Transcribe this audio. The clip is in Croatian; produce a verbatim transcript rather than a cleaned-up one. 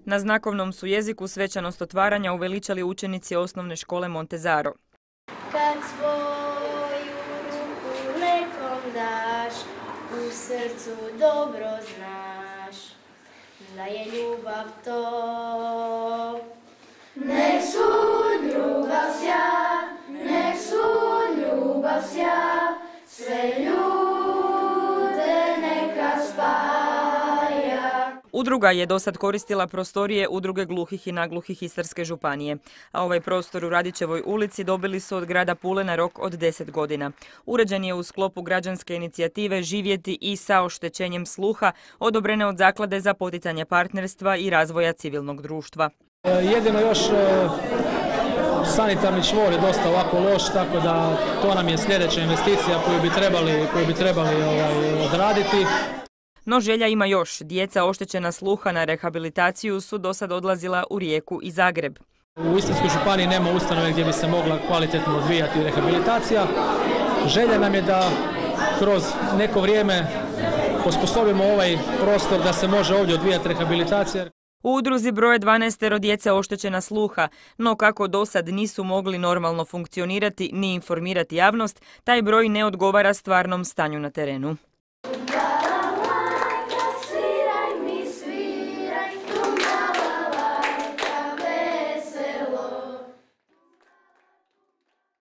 Na znakovnom su jeziku svečanost otvaranja uveličali učenici osnovne škole Montezaro. Kad svoju ruku nekom daš, u srcu dobro znaš da je ljubav to. Nek su ljubav sja, nek su ljubav sja, sve ljude neka spaja. Udruga je dosad koristila prostorije Udruge gluhih i nagluhih Istarske županije, a ovaj prostor u Radićevoj ulici dobili su od grada Pule na rok od deset godina. Uređen je u sklopu građanske inicijative Živjeti i sa oštećenjem sluha, odobrene od Zaklade za poticanje partnerstva i razvoja civilnog društva. Jedino još sanitarni čvor je dosta ovako loš, tako da to nam je sljedeća investicija koju bi trebali, koju bi trebali ovaj, odraditi. No želja ima još. Djeca oštećena sluha na rehabilitaciju su dosad odlazila u Rijeku i Zagreb. U Istarskoj županiji nema ustanove gdje bi se mogla kvalitetno odvijati rehabilitacija. Želja nam je da kroz neko vrijeme osposobimo ovaj prostor da se može ovdje odvijati rehabilitacija. U udruzi broje dvanaestero djece oštećena sluha, no kako dosad nisu mogli normalno funkcionirati ni informirati javnost, taj broj ne odgovara stvarnom stanju na terenu.